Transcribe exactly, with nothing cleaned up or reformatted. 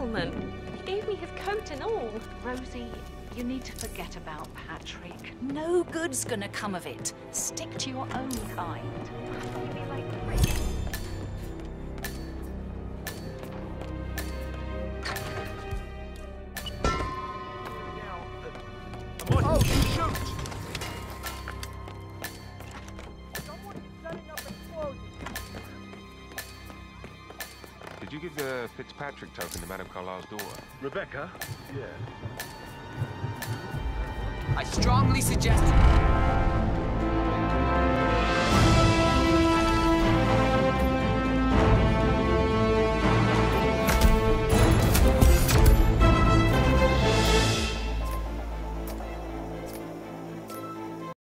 gentleman. He gave me his coat and all. Rosie, you need to forget about Patrick. No good's gonna come of it. Stick to your own kind. Maybe like Rick. Oh, shoot! Someone's setting up explosives. Did you give the Fitzpatrick token to Madame Carlisle's daughter? Rebecca? Yeah. I strongly suggest...